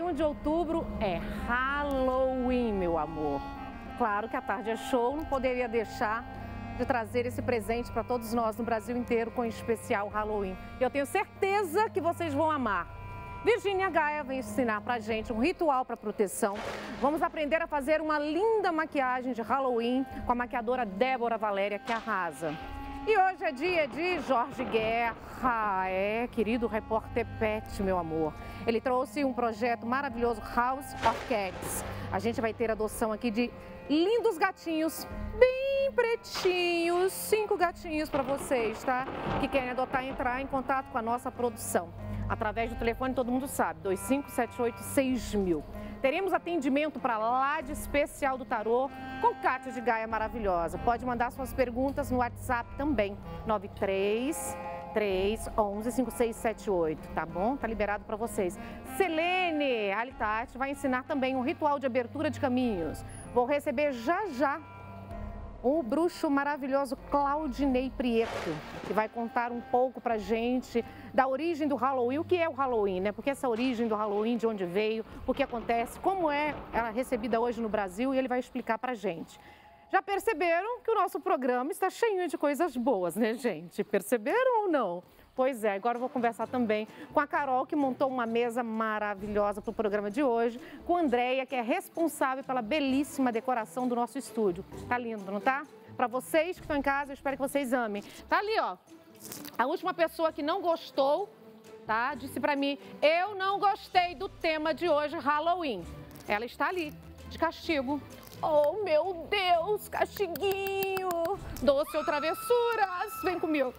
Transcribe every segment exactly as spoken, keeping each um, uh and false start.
um de outubro é Halloween, meu amor. Claro que a Tarde é Show não poderia deixar de trazer esse presente para todos nós no Brasil inteiro com o especial Halloween. Eu tenho certeza que vocês vão amar. Virgínia Gaia vem ensinar pra gente um ritual para proteção. Vamos aprender a fazer uma linda maquiagem de Halloween com a maquiadora Débora Valéria, que arrasa. E hoje é dia de Jorge Guerra, é, querido repórter Pet, meu amor. Ele trouxe um projeto maravilhoso, House of Cats. A gente vai ter adoção aqui de lindos gatinhos, bem pretinhos, cinco gatinhos para vocês, tá? Que querem adotar e entrar em contato com a nossa produção. Através do telefone, todo mundo sabe, dois cinco sete oito seis mil. Teremos atendimento para lá de especial do tarô com Kátia de Gaia maravilhosa. Pode mandar suas perguntas no WhatsApp também, nove três três um um cinco seis sete oito, tá bom? Tá liberado para vocês. Selene Alitati vai ensinar também um ritual de abertura de caminhos. Vou receber já já o bruxo maravilhoso Claudinei Prieto, que vai contar um pouco pra gente da origem do Halloween, o que é o Halloween, né? Porque essa origem do Halloween, de onde veio, o que acontece, como é ela recebida hoje no Brasil, e ele vai explicar pra gente. Já perceberam que o nosso programa está cheio de coisas boas, né, gente? Perceberam ou não? Pois é, agora eu vou conversar também com a Carol, que montou uma mesa maravilhosa para o programa de hoje, com a Andréia, que é responsável pela belíssima decoração do nosso estúdio. Tá lindo, não tá? Para vocês que estão em casa, eu espero que vocês amem. Tá ali, ó. A última pessoa que não gostou, tá? Disse para mim, eu não gostei do tema de hoje, Halloween. Ela está ali, de castigo. Oh, meu Deus, castiguinho. Doce ou travessuras, vem comigo.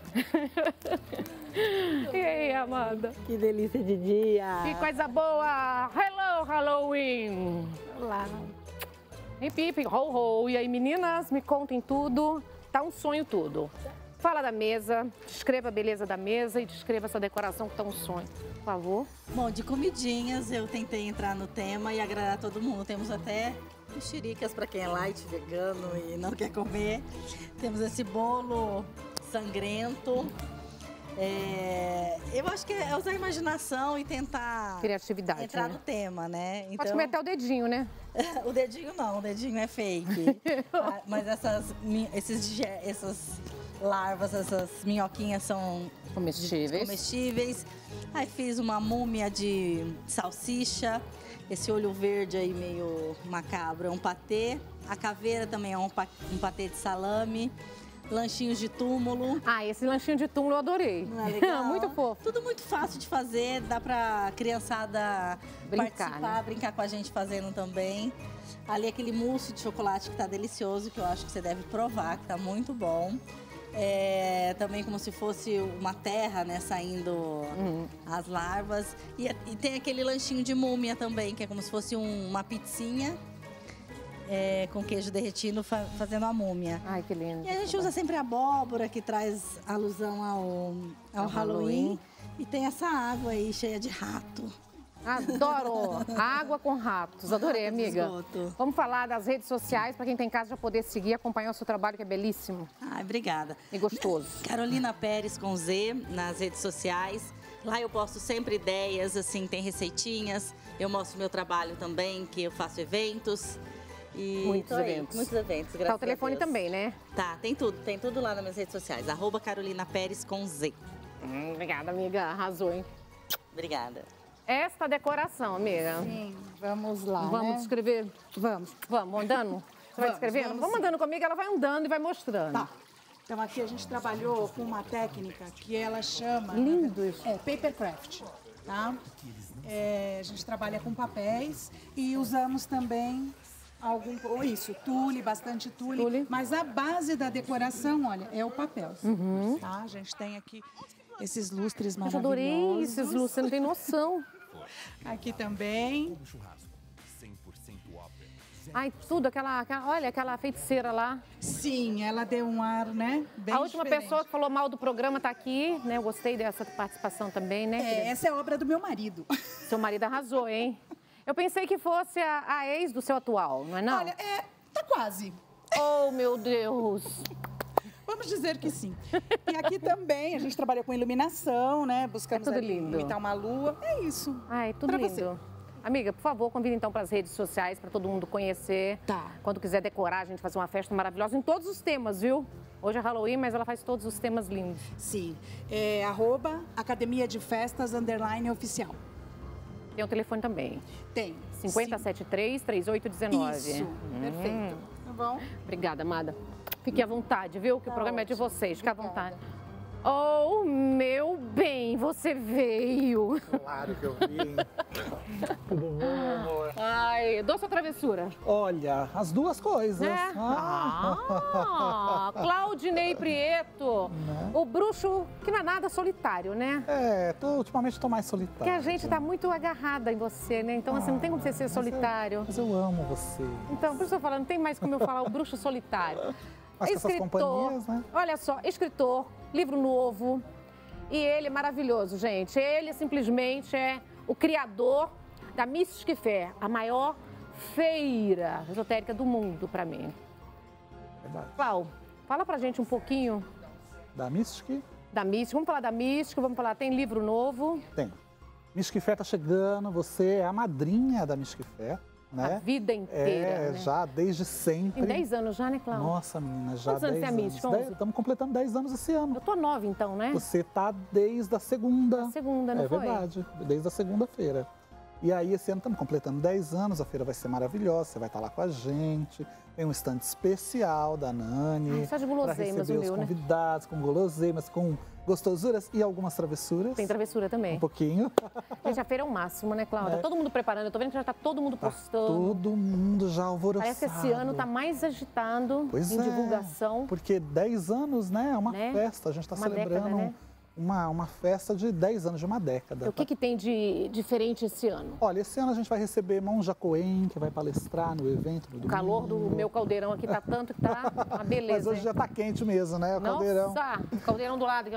E aí, Amanda? Que delícia de dia! Que coisa boa! Hello, Halloween! Olá! Hip, hip, ho, ho! E aí, meninas, me contem tudo. Tá um sonho tudo. Fala da mesa, descreva a beleza da mesa e descreva essa decoração que tá um sonho, por favor. Bom, de comidinhas eu tentei entrar no tema e agradar todo mundo. Temos até mexericas para quem é light, vegano e não quer comer. Temos esse bolo sangrento. É, eu acho que é usar a imaginação e tentar criatividade, entrar né? no tema, né? Então... Pode meter o dedinho, né? O dedinho não, o dedinho é fake. Ah, mas essas, esses, essas larvas, essas minhoquinhas são comestíveis. comestíveis. Aí fiz uma múmia de salsicha, esse olho verde aí meio macabro é um patê. A caveira também é um, um patê de salame. Lanchinhos de túmulo. Ah, esse lanchinho de túmulo eu adorei. Não é legal? Muito fofo. Tudo muito fácil de fazer, dá pra criançada brincar, participar, né? brincar com a gente fazendo também. Ali aquele mousse de chocolate que tá delicioso, que eu acho que você deve provar, que tá muito bom. É, também como se fosse uma terra, né, saindo uhum. as larvas. E, e tem aquele lanchinho de múmia também, que é como se fosse um, uma pizzinha. É, com queijo derretido, fa fazendo a múmia. Ai, que lindo. E a gente usa sempre a abóbora, que traz alusão ao, ao Halloween. Halloween. E tem essa água aí, cheia de rato. Adoro! Água com ratos. Adorei, amiga. Vamos falar das redes sociais, para quem tem em casa já poder seguir e acompanhar o seu trabalho, que é belíssimo. Ai, obrigada. E gostoso. Carolina Pérez com Z nas redes sociais. Lá eu posto sempre ideias, assim, tem receitinhas. Eu mostro meu trabalho também, que eu faço eventos. E muitos eventos. Muitos eventos, graças Tá o telefone a Deus. também, né? Tá, tem tudo, tem tudo lá nas minhas redes sociais. Arroba Carolina Pérez com Z. Hum, obrigada, amiga. Arrasou, hein? Obrigada. Esta decoração, amiga. Sim, vamos lá, Vamos né? descrever? Vamos. Vamos, andando? Você vai Vamos, descrevendo? vamos Vamos andando comigo, ela vai andando e vai mostrando. Tá. Então aqui a gente trabalhou com uma técnica que ela chama... Lindo isso. É, papercraft, tá? É, a gente trabalha com papéis e usamos também... Algum, ou isso, tule, bastante tule, tule, mas a base da decoração, olha, é o papel. Uhum. Tá? A gente tem aqui esses lustres Eu maravilhosos. adorei esses lustres, você não tem noção. Aqui também. Ai, tudo, aquela, aquela, olha, aquela feiticeira lá. Sim, ela deu um ar, né, bem A última diferente. pessoa que falou mal do programa tá aqui, né? Eu gostei dessa participação também, né? É, essa é obra do meu marido. Seu marido arrasou, hein? Eu pensei que fosse a, a ex do seu atual, não é não? Olha, é, tá quase. Oh, meu Deus! Vamos dizer que sim. E aqui também a gente trabalha com iluminação, né? Buscamos é tudo ali lindo. imitar uma lua. É isso. Ai, tudo pra lindo. Você. Amiga, por favor, convida então para as redes sociais, para todo mundo conhecer. Tá. Quando quiser decorar, a gente fazer uma festa maravilhosa em todos os temas, viu? Hoje é Halloween, mas ela faz todos os temas lindos. Sim, é arroba Academia de Festas, underline oficial. Tem o telefone também. Tem. cinco zero sete três, três oito um nove. Isso, Hum. perfeito. Tá bom? Obrigada, amada. Fique à vontade, viu? Que Tá o programa é de ótimo. vocês. Fique à Obrigada. vontade. Oh, meu bem, você veio. Claro que eu vim. Tudo bom, amor? Ai, doce ou travessura? Olha, as duas coisas. Né? Ah, Claudinei Prieto. Né? O bruxo que não é nada solitário, né? É, tô, ultimamente tô mais solitário. Porque a gente tá muito agarrada em você, né? Então, assim, não tem como você ser Mas eu- solitário. Mas eu amo você. Então, por isso eu tô falando, não tem mais como eu falar o bruxo solitário. Mas com essas companhias, né? Olha só, escritor, livro novo. E ele é maravilhoso, gente. Ele simplesmente é o criador da Mystic Fair, a maior feira esotérica do mundo para mim. Verdade. Clau, fala pra gente um pouquinho Da Mystic, da Mystic. Vamos falar da Mystic, vamos falar, tem livro novo, tem. Mystic Fair tá chegando, você é a madrinha da Mystic Fair, a né? vida inteira, É, né? já desde sempre. Tem dez anos já, né, Clau? Nossa, menina, já Quantos anos dez tem a Mystic? onze? Estamos completando dez anos esse ano. Eu tô nova então, né? Você tá desde a segunda. A segunda, não É foi? verdade, desde a segunda-feira. E aí, esse ano estamos completando dez anos, a feira vai ser maravilhosa, você vai estar lá com a gente. Tem um stand especial da Nani. Ai, só de para guloseimas receber o os meu, né? convidados, com guloseimas, com gostosuras e algumas travessuras. Tem travessura também. Um pouquinho. Gente, a feira é o máximo, né, Cláudia? É. Todo mundo preparando. Eu tô vendo que já tá todo mundo Tá postando. todo mundo já alvoroçado. Parece que esse ano tá mais agitado Pois em é, divulgação. Porque dez anos, né? É uma Né? festa. A gente está Uma celebrando década, né? uma, uma festa de dez anos, de uma década. O que, que tem de diferente esse ano? Olha, esse ano a gente vai receber Monja Coen, que vai palestrar no evento no O calor domingo. do meu caldeirão aqui tá tanto que tá uma beleza. Mas hoje hein? já tá quente mesmo, né? O caldeirão. Nossa, caldeirão do lado aqui,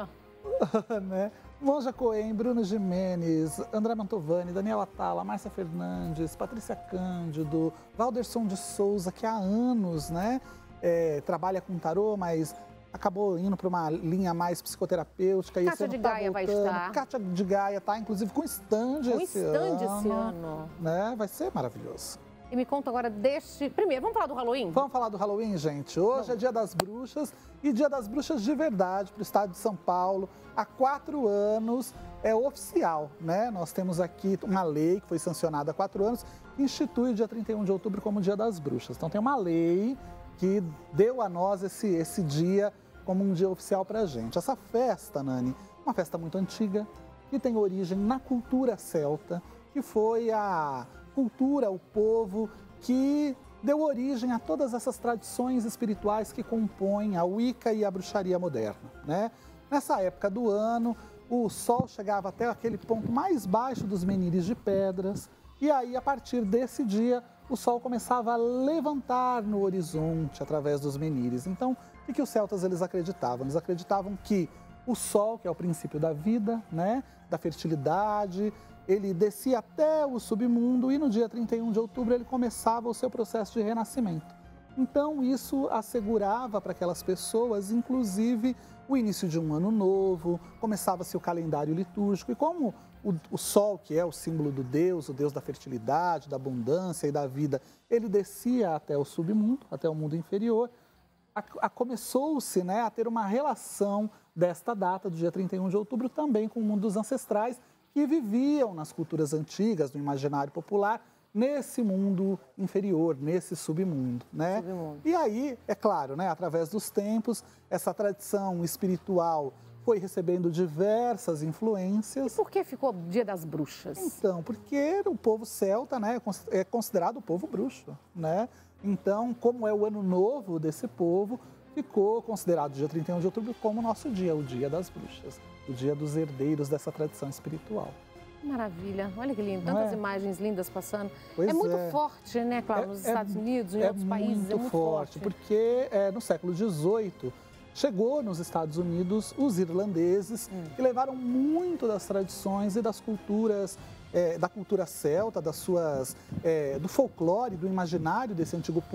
ó. né? Monja Coen, Bruno Gimenez, André Mantovani, Daniel Atala, Márcia Fernandes, Patrícia Cândido, Valderson de Souza, que há anos, né? é, trabalha com tarô, mas acabou indo para uma linha mais psicoterapêutica. E Kátia esse de ano tá Gaia vai voltando. estar. Kátia de Gaia tá, inclusive, com stand Um esse stand ano. esse ano. Né? Vai ser maravilhoso. E me conta agora deste... Primeiro, vamos falar do Halloween? Vamos falar do Halloween, gente? Hoje Vamos. é Dia das Bruxas e Dia das Bruxas de verdade para o estado de São Paulo. Há quatro anos é oficial, né? Nós temos aqui uma lei que foi sancionada há quatro anos que institui o dia trinta e um de outubro como Dia das Bruxas. Então tem uma lei que deu a nós esse, esse dia como um dia oficial para a gente. Essa festa, Nani, uma festa muito antiga, que tem origem na cultura celta, que foi a cultura, o povo que deu origem a todas essas tradições espirituais que compõem a Wicca e a bruxaria moderna, né? Nessa época do ano, o sol chegava até aquele ponto mais baixo dos menires de pedras, e aí, a partir desse dia, o sol começava a levantar no horizonte através dos menires. Então, o que, que os celtas eles acreditavam? Eles acreditavam que o sol, que é o princípio da vida, né, da fertilidade, ele descia até o submundo e no dia trinta e um de outubro ele começava o seu processo de renascimento. Então isso assegurava para aquelas pessoas, inclusive, o início de um ano novo, começava-se o calendário litúrgico e como o, o sol, que é o símbolo do Deus, o Deus da fertilidade, da abundância e da vida, ele descia até o submundo, até o mundo inferior, a, a, começou-se, né, a ter uma relação desta data, do dia trinta e um de outubro, também com o mundo dos ancestrais, que viviam nas culturas antigas, no imaginário popular, nesse mundo inferior, nesse submundo, né? Submundo. E aí, é claro, né, através dos tempos, essa tradição espiritual foi recebendo diversas influências. E por que ficou Dia das Bruxas? Então, porque o povo celta, né, é considerado o povo bruxo, né? Então, como é o ano novo desse povo, ficou considerado o dia trinta e um de outubro como o nosso dia, o Dia das Bruxas, o dia dos herdeiros dessa tradição espiritual. Maravilha, olha que lindo, Não tantas é? imagens lindas passando. Pois é muito é. forte, né, Cláudio, nos É- é- Estados Unidos, em é outros países, muito é muito forte, forte. porque é, no século dezoito chegou nos Estados Unidos os irlandeses, Hum. que levaram muito das tradições e das culturas, é, da cultura celta, das suas, é, do folclore, do imaginário desse antigo povo,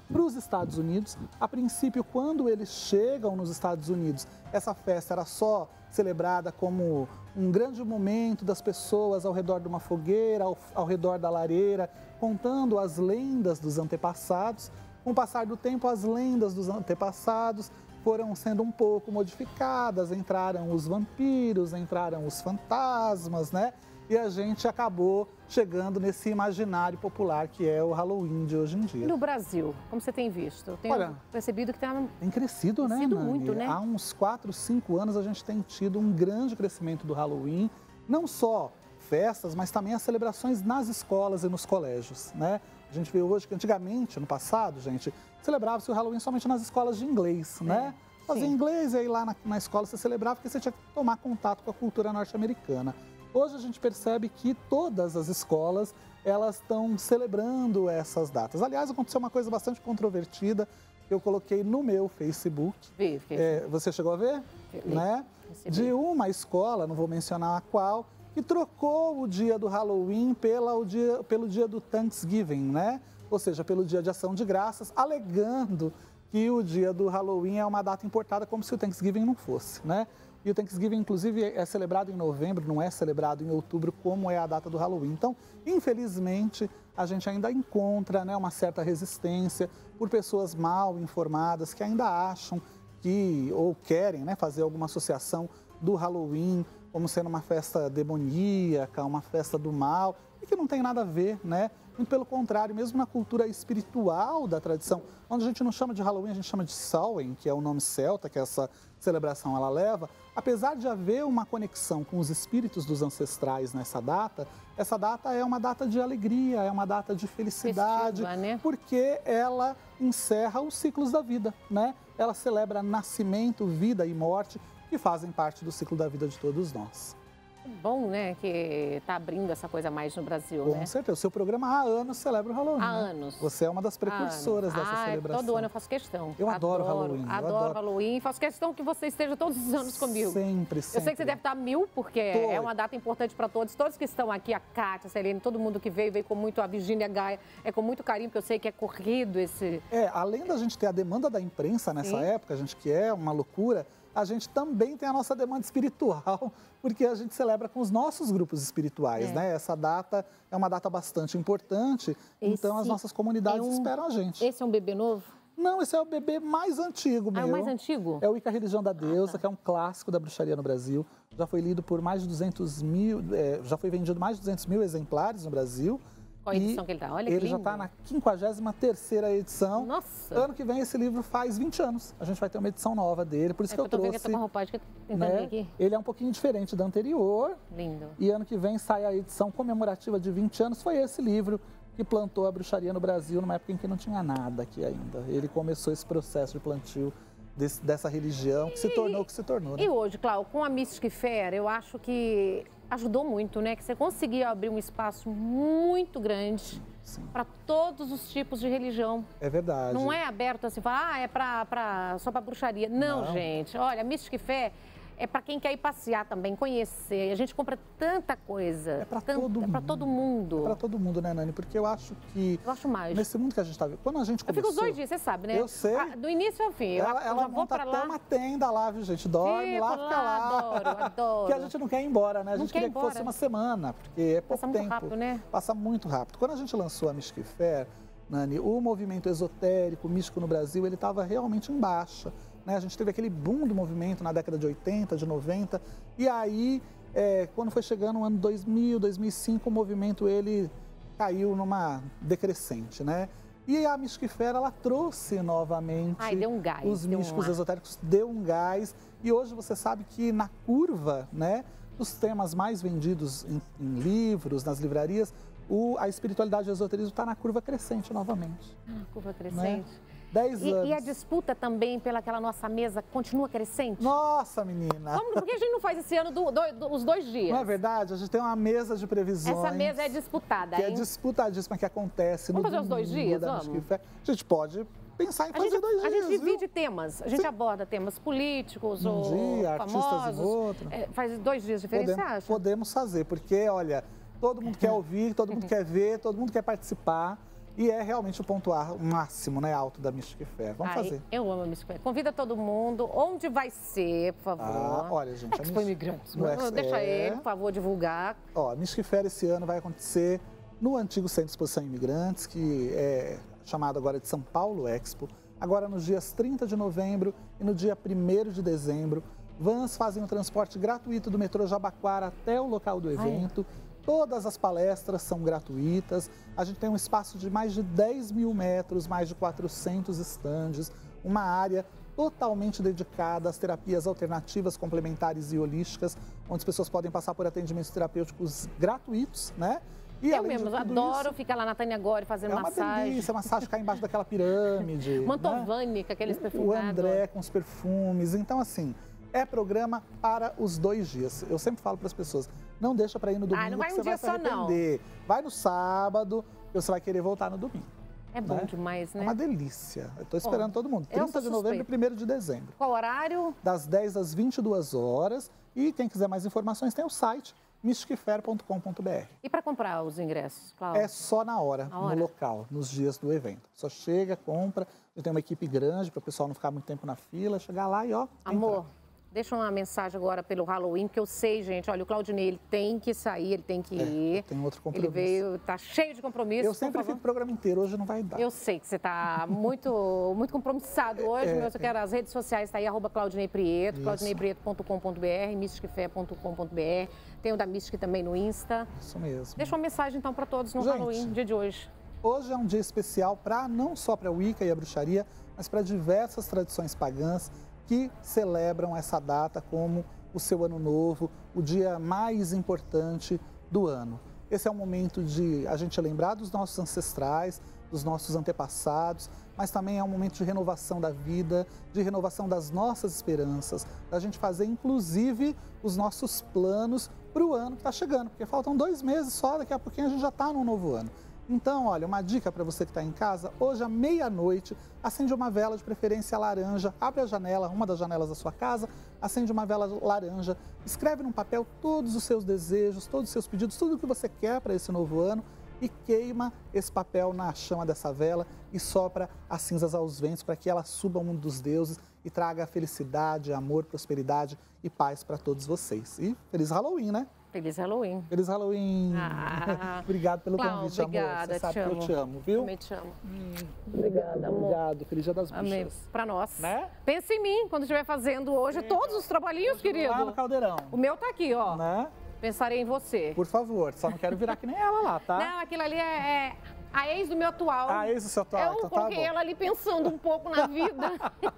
para os Estados Unidos. A princípio, quando eles chegam nos Estados Unidos, essa festa era só celebrada como um grande momento das pessoas ao redor de uma fogueira, ao, ao redor da lareira, contando as lendas dos antepassados. Com o passar do tempo, as lendas dos antepassados foram sendo um pouco modificadas, entraram os vampiros, entraram os fantasmas, né? E a gente acabou chegando nesse imaginário popular que é o Halloween de hoje em dia. E no Brasil, como você tem visto? Eu tenho Olha, percebido que está... Tem crescido, né, crescido Nani? muito, né? Há uns quatro, cinco anos a gente tem tido um grande crescimento do Halloween, não só festas, mas também as celebrações nas escolas e nos colégios, né? A gente vê hoje que antigamente, no passado, gente, celebrava-se o Halloween somente nas escolas de inglês, né? É, Fazia sim. inglês e aí lá na, na escola você celebrava porque você tinha que tomar contato com a cultura norte-americana. Hoje a gente percebe que todas as escolas, elas estão celebrando essas datas. Aliás, aconteceu uma coisa bastante controvertida que eu coloquei no meu Facebook. Vi, vi. É, você chegou a ver? Vi. Né? Recebi. De uma escola, não vou mencionar a qual, que trocou o dia do Halloween pela, o dia, pelo dia do Thanksgiving, né? Ou seja, pelo dia de ação de graças, alegando que o dia do Halloween é uma data importada como se o Thanksgiving não fosse, né? E o Thanksgiving, inclusive, é celebrado em novembro, não é celebrado em outubro, como é a data do Halloween. Então, infelizmente, a gente ainda encontra, né, uma certa resistência por pessoas mal informadas que ainda acham que, ou querem, né, fazer alguma associação do Halloween como sendo uma festa demoníaca, uma festa do mal, e que não tem nada a ver, né? Muito pelo contrário, mesmo na cultura espiritual da tradição, onde a gente não chama de Halloween, a gente chama de Samhain, que é o nome celta que essa celebração ela leva, apesar de haver uma conexão com os espíritos dos ancestrais nessa data, essa data é uma data de alegria, é uma data de felicidade, Festiva, né? porque ela encerra os ciclos da vida, né? Ela celebra nascimento, vida e morte, que fazem parte do ciclo da vida de todos nós. Bom, né, que está abrindo essa coisa mais no Brasil, Com né? certeza. O seu programa há anos celebra o Halloween. Há né? anos. Você é uma das precursoras Ah, dessa ah, celebração. todo ano eu faço questão. Eu adoro Halloween, eu Adoro, adoro. Halloween. Faço questão que você esteja todos os anos comigo. Sempre, sempre. Eu sei que você deve estar mil, porque Tô. é uma data importante para todos. Todos que estão aqui, a Kátia, a Selene, todo mundo que veio, veio com muito, a Virgínia Gaia, é com muito carinho, porque eu sei que é corrido esse... É, além da gente ter a demanda da imprensa nessa Sim. época, a gente que é uma loucura, a gente também tem a nossa demanda espiritual, porque a gente celebra com os nossos grupos espirituais, É. né? Essa data é uma data bastante importante, então as Esse nossas comunidades é um- esperam a gente. Esse é um bebê novo? Não, esse é o bebê mais antigo Ah, meu. é o mais antigo? É o Ica Religião da Deusa, que é um clássico da bruxaria no Brasil. Já foi lido por mais de duzentos mil, é, já foi vendido mais de duzentos mil exemplares no Brasil. Qual a edição que ele tá? Olha que Ele já lindo. está na quinquagésima terceira edição. Nossa! Ano que vem esse livro faz vinte anos. A gente vai ter uma edição nova dele, por isso É que eu eu tô vendo que trouxe. eu tô com a roupagem que eu tô tentando né? ver aqui. Ele é um pouquinho diferente da anterior. Lindo. E ano que vem sai a edição comemorativa de vinte anos. Foi esse livro que plantou a bruxaria no Brasil numa época em que não tinha nada aqui ainda. Ele começou esse processo de plantio desse- dessa religião que se tornou o que se tornou. Né? E hoje, Cláudio, com a Mystic Fair, eu acho que ajudou muito, né? Que você conseguia abrir um espaço muito grande Sim, para todos os tipos de religião. é verdade. Não é aberto assim, falar, ah, é pra, pra, só para bruxaria. Não, Não. gente. Olha, a Mystic Fair é para quem quer ir passear também, conhecer. A gente compra tanta coisa. É pra tanta- todo É para mundo. todo mundo. Para todo mundo, né, Nani? Porque eu acho que Eu acho mágico. nesse mundo que a gente está vivendo, quando a gente Eu começou... fico os dois dias, você sabe, né? Eu sei. Ah, do início ao fim. Eu, Ela, eu ela já vou monta para até lá. uma tenda lá, viu, gente? Dorme Fico lá, fica lá. Adoro, adoro. Porque a gente não quer ir embora, né? A Não gente quer queria ir que fosse embora. uma semana, porque é pouco Passa muito tempo. rápido, né? Passa muito rápido. Quando a gente lançou a Mystic Fair, Nani, o movimento esotérico, místico no Brasil, ele estava realmente em baixa. Né? A gente teve aquele boom do movimento na década de oitenta, de noventa, e aí, é, quando foi chegando o ano dois mil, dois mil e cinco, o movimento ele caiu numa decrescente, né? E a Mystic Fair, ela trouxe novamente Ai, deu um gás, os deu um místicos ar. esotéricos, deu um gás. E hoje você sabe que na curva, né, dos temas mais vendidos em, em livros, nas livrarias, o, a espiritualidade e o esoterismo está na curva crescente novamente. Ah, curva crescente. Dez E, anos. e a disputa também pelaquela nossa mesa continua crescente? Nossa, menina! Como, por que a gente não faz esse ano do- do- do- os dois dias? Não é verdade? A gente tem uma mesa de previsões. Essa mesa é disputada, que é hein? disputadíssima, que acontece Vamos no fazer os dois domingo dias? da Vamos? Mystic Fair. A gente pode pensar em A fazer gente, dois a dias, gente divide viu? temas, a gente Sim. aborda temas políticos Um ou dia, artistas famosos. em outro. É, faz dois dias de diferença, você Podemos, acha? podemos fazer, porque, olha, todo mundo quer ouvir, todo mundo quer ver, todo mundo quer participar. E é realmente o ponto máximo, né, alto da Mystic Fair. Vamos Ai, fazer. Eu amo a Mystic Fair. Convida todo mundo. Onde vai ser, por favor? Ah, olha, gente. Expo Mystic... Imigrantes. No Ex... Deixa é... ele, por favor, divulgar. Ó, a Mystic Fair esse ano vai acontecer no antigo Centro de Exposição Imigrantes, que é chamado agora de São Paulo Expo. Agora nos dias trinta de novembro e no dia primeiro de dezembro. Vans fazem o transporte gratuito do metrô Jabaquara até o local do evento. Ai. Todas as palestras são gratuitas. A gente tem um espaço de mais de dez mil metros, mais de quatrocentos estandes, uma área totalmente dedicada às terapias alternativas, complementares e holísticas, onde as pessoas podem passar por atendimentos terapêuticos gratuitos, né? E, eu mesmo, adoro isso, ficar lá na Tânia Gore fazendo massagem. É uma delícia, massagem ficar embaixo daquela pirâmide. Mantovani, né? Com aqueles perfumes. O André com os perfumes. Então, assim, é programa para os dois dias. Eu sempre falo para as pessoas, não deixa para ir no domingo, ah, não vai um que você dia vai se arrepender. Só, vai no sábado, que você vai querer voltar no domingo. É bom, né? Demais, né? É uma delícia. Eu estou esperando bom, todo mundo. trinta de novembro e primeiro de dezembro. Qual horário? Das dez às vinte e duas horas. E quem quiser mais informações, tem o site mystic fair ponto com ponto br. E para comprar os ingressos, Cláudio? É só na hora, na hora, no local, nos dias do evento. Só chega, compra. Eu tenho uma equipe grande para o pessoal não ficar muito tempo na fila. Chegar lá e ó. Amor. Entrar. Deixa uma mensagem agora pelo Halloween, porque eu sei, gente, olha, o Claudinei, ele tem que sair, ele tem que é, ir. Tem outro compromisso. Ele veio, tá cheio de compromisso. Eu sempre fico o programa inteiro, hoje não vai dar. Eu sei que você tá muito, muito compromissado hoje, é, mas eu quero as redes sociais, tá aí, arroba Claudinei Prieto, claudinei prieto ponto com ponto br, mystic fair ponto com ponto br, tem o da Mystic também no Insta. Isso mesmo. Deixa uma mensagem, então, para todos no gente, Halloween, dia de hoje. Hoje é um dia especial para não só para a Wicca e a bruxaria, mas para diversas tradições pagãs que celebram essa data como o seu ano novo, o dia mais importante do ano. Esse é um momento de a gente lembrar dos nossos ancestrais, dos nossos antepassados, mas também é um momento de renovação da vida, de renovação das nossas esperanças, da gente fazer inclusive os nossos planos para o ano que está chegando, porque faltam dois meses só, daqui a pouquinho a gente já está no novo ano. Então, olha, uma dica para você que está em casa, hoje à meia-noite, acende uma vela de preferência laranja, abre a janela, uma das janelas da sua casa, acende uma vela laranja, escreve num papel todos os seus desejos, todos os seus pedidos, tudo o que você quer para esse novo ano e queima esse papel na chama dessa vela e sopra as cinzas aos ventos para que ela suba ao mundo dos deuses e traga felicidade, amor, prosperidade e paz para todos vocês. E feliz Halloween, né? Feliz Halloween. Feliz Halloween. Ah, obrigado pelo Cláudio, convite, obrigada, amor. Você sabe te que amo. eu te amo, viu? Também te amo. Hum, obrigada, amor. Obrigado. Feliz Dia das Bruxas. Amém. Pra nós. Né? Pensa em mim quando estiver fazendo hoje Sim, todos os trabalhinhos, querido. Lá no Caldeirão. O meu tá aqui, ó. Né? Pensarei em você. Por favor, só não quero virar que nem ela lá, tá? Não, aquilo ali é, é a ex do meu atual. A ex do seu atual. Eu então coloquei tá ela ali pensando um pouco na vida.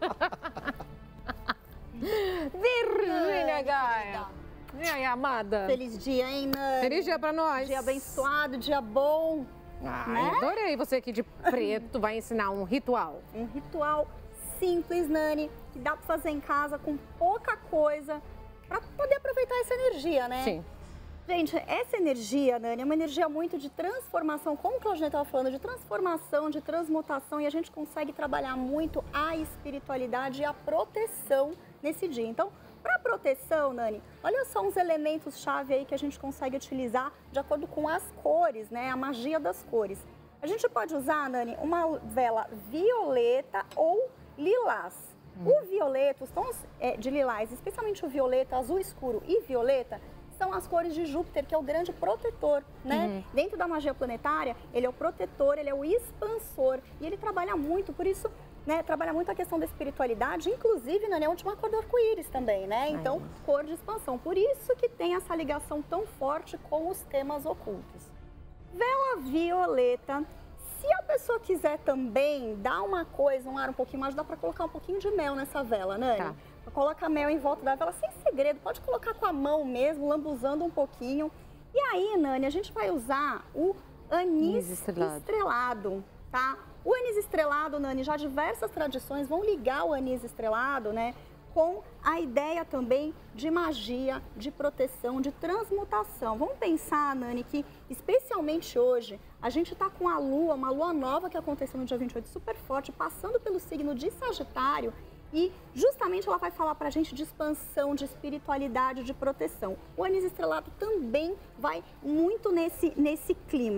Virgínia Gaia. E aí, amada? Feliz dia, hein, Nani? Feliz dia pra nós. Dia abençoado, dia bom. Ai, né? Adorei você aqui de preto, vai ensinar um ritual. Um ritual simples, Nani, que dá pra fazer em casa com pouca coisa, pra poder aproveitar essa energia, né? Sim. Gente, essa energia, Nani, é uma energia muito de transformação, como o Claudinei estava falando, de transformação, de transmutação, e a gente consegue trabalhar muito a espiritualidade e a proteção nesse dia. Então, para proteção, Nani, olha só uns elementos-chave aí que a gente consegue utilizar de acordo com as cores, né? A magia das cores. A gente pode usar, Nani, uma vela violeta ou lilás. Hum. O violeta, os tons é, de lilás, especialmente o violeta, azul escuro e violeta, são as cores de Júpiter, que é o grande protetor, né? Uhum. Dentro da magia planetária, ele é o protetor, ele é o expansor. E ele trabalha muito, por isso, né? Trabalha muito a questão da espiritualidade, inclusive, Nani, é a última cor do arco-íris também, né? Então, uhum. cor de expansão. Por isso que tem essa ligação tão forte com os temas ocultos. Vela violeta. Se a pessoa quiser também dar uma coisa, um ar um pouquinho mais, dá para colocar um pouquinho de mel nessa vela, Nani? Tá. Coloca mel em volta da vela, sem segredo, pode colocar com a mão mesmo, lambuzando um pouquinho. E aí, Nani, a gente vai usar o anis, anis estrelado. estrelado, tá? O anis estrelado, Nani, já diversas tradições vão ligar o anis estrelado, né, com a ideia também de magia, de proteção, de transmutação. Vamos pensar, Nani, que especialmente hoje, a gente tá com a lua, uma lua nova que aconteceu no dia vinte e oito, super forte, passando pelo signo de Sagitário, e justamente ela vai falar pra gente de expansão, de espiritualidade, de proteção. O anis estrelado também vai muito nesse, nesse clima. O que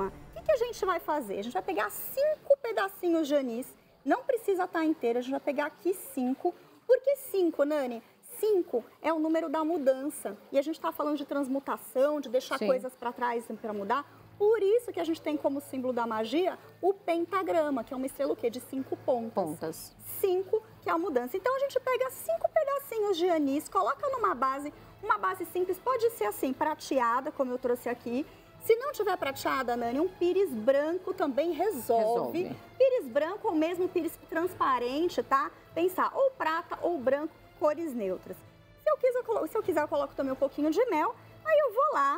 que a gente vai fazer? A gente vai pegar cinco pedacinhos de anis, não precisa estar inteiro, a gente vai pegar aqui cinco. Por que cinco, Nani? Cinco é o número da mudança. E a gente está falando de transmutação, de deixar Sim. coisas para trás para mudar. Por isso que a gente tem como símbolo da magia o pentagrama, que é uma estrela o quê? De cinco pontas. Pontas. Cinco, que é a mudança. Então, a gente pega cinco pedacinhos de anis, coloca numa base, uma base simples, pode ser assim, prateada, como eu trouxe aqui. Se não tiver prateada, Nani, um pires branco também resolve. resolve. Pires branco ou mesmo pires transparente, tá? Pensar ou prata ou branco, cores neutras. Se eu quiser, se eu quiser, eu coloco também um pouquinho de mel. Aí eu vou lá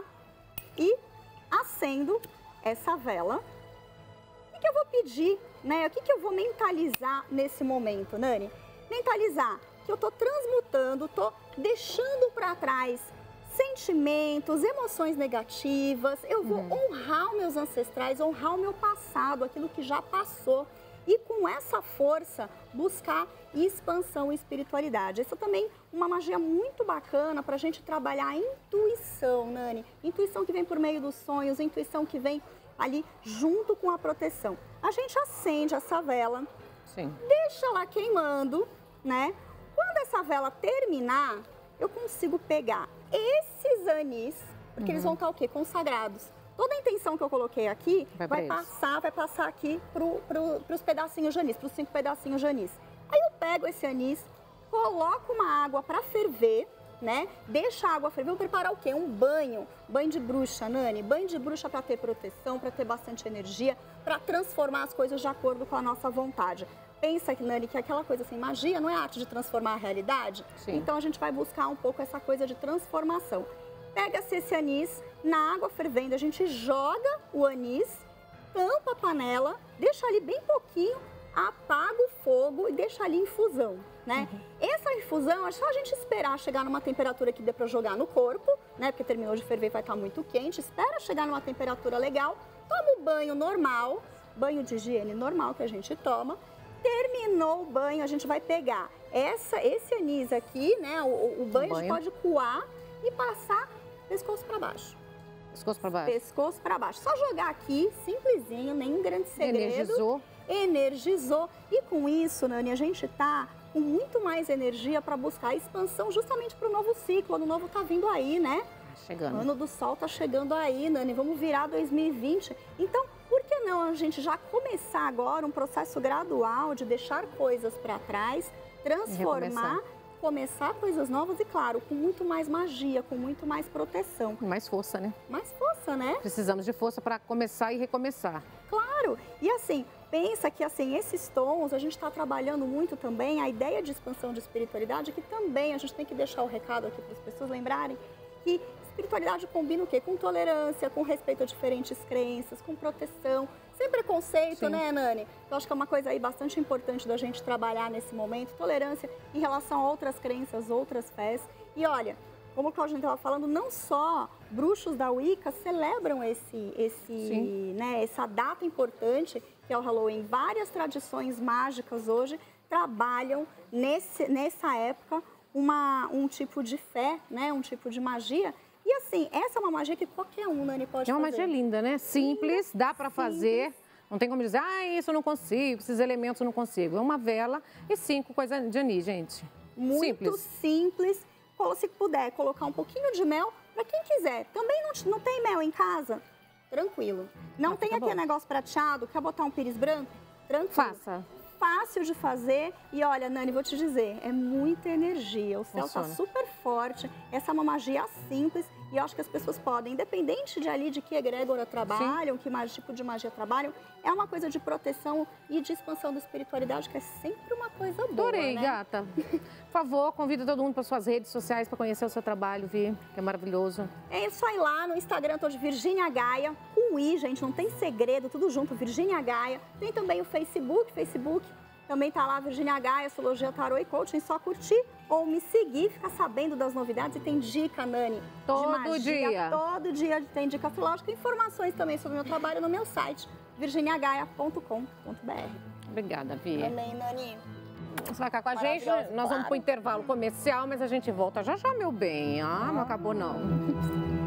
e acendo essa vela. O que, que eu vou pedir, né? O que, que eu vou mentalizar nesse momento, Nani? Mentalizar que eu tô transmutando, tô deixando para trás sentimentos, emoções negativas. Eu vou uhum. honrar os meus ancestrais, honrar o meu passado, aquilo que já passou. E com essa força, buscar expansão e espiritualidade. Essa também é uma magia muito bacana para a gente trabalhar a intuição, Nani. Intuição que vem por meio dos sonhos, intuição que vem ali junto com a proteção. A gente acende essa vela, Sim. deixa ela queimando, né? Quando essa vela terminar, eu consigo pegar esses anis, porque uhum. eles vão estar o quê? Consagrados. Toda a intenção que eu coloquei aqui vai, vai passar, vai passar aqui para pro, os pedacinhos de anis, para os cinco pedacinhos de anis. Aí eu pego esse anis, coloco uma água para ferver, né? Deixa a água ferver, vou preparar o quê? Um banho, banho de bruxa, Nani. Banho de bruxa para ter proteção, para ter bastante energia, para transformar as coisas de acordo com a nossa vontade. Pensa, Nani, que aquela coisa assim, magia não é arte de transformar a realidade? Sim. Então a gente vai buscar um pouco essa coisa de transformação. Pega-se esse anis, na água fervendo, a gente joga o anis, tampa a panela, deixa ali bem pouquinho, apaga o fogo e deixa ali infusão, né? Uhum. Essa infusão é só a gente esperar chegar numa temperatura que dê para jogar no corpo, né? Porque terminou de ferver, vai estar muito quente. Espera chegar numa temperatura legal, toma o banho normal, banho de higiene normal que a gente toma. Terminou o banho, a gente vai pegar essa, esse anis aqui, né? O, o banho, banho a gente pode coar e passar pescoço para baixo. Pescoço para baixo. Pescoço para baixo. Só jogar aqui, simplesinho, nenhum grande segredo. Energizou. Energizou. E com isso, Nani, a gente tá com muito mais energia para buscar a expansão justamente para o novo ciclo. O ano novo tá vindo aí, né? Chegando. O ano do sol tá chegando aí, Nani. Vamos virar dois mil e vinte. Então, por que não a gente já começar agora um processo gradual de deixar coisas para trás, transformar, começar coisas novas e, claro, com muito mais magia, com muito mais proteção. Mais força, né? Mais força, né? Precisamos de força para começar e recomeçar. Claro! E assim, pensa que assim, esses tons, a gente está trabalhando muito também a ideia de expansão de espiritualidade, que também a gente tem que deixar o recado aqui para as pessoas lembrarem que espiritualidade combina o quê? Com tolerância, com respeito a diferentes crenças, com proteção, sem preconceito, Sim. né, Nani? Eu acho que é uma coisa aí bastante importante da gente trabalhar nesse momento, tolerância em relação a outras crenças, outras fés. E olha, como o Claudinho estava falando, não só bruxos da Wicca celebram esse, esse, né, essa data importante, que é o Halloween. Várias tradições mágicas hoje trabalham nesse, nessa época uma, um tipo de fé, né, um tipo de magia. E assim, essa é uma magia que qualquer um, Nani, pode fazer. É uma magia linda, né? Simples, dá para fazer. Não tem como dizer, ah, isso eu não consigo, esses elementos eu não consigo. É uma vela e cinco coisas de anis, gente. Muito simples. simples. Se puder colocar um pouquinho de mel, para quem quiser. Também não, não tem mel em casa? Tranquilo. Não ah, tem aquele bom. negócio prateado, quer botar um pires branco? Tranquilo. Faça. Fácil de fazer e olha, Nani, vou te dizer, é muita energia, o céu Funciona. tá super forte, essa é uma magia simples e eu acho que as pessoas podem, independente de ali de que egrégora trabalham, Sim. que mais tipo de magia trabalham, é uma coisa de proteção e de expansão da espiritualidade, que é sempre uma coisa boa, Adorei, né? gata. Por favor, convida todo mundo para suas redes sociais para conhecer o seu trabalho, Vi, que é maravilhoso. É só ir lá no Instagram, tô de Virgínia Gaia, com I, gente, não tem segredo, tudo junto, Virgínia Gaia. Tem também o Facebook, Facebook, também tá lá, Virgínia Gaia, Astrologia, Tarô e Coaching, só curtir ou me seguir, ficar sabendo das novidades. E tem dica, Nani, todo de magia, dia. Todo dia tem dica astrológica e informações também sobre o meu trabalho no meu site, virginia gaia ponto com ponto br. Obrigada, Vi. Amém, Nani. Você vai ficar com a gente, nós vamos claro. para o intervalo comercial, mas a gente volta já já, meu bem. Ah, não acabou não.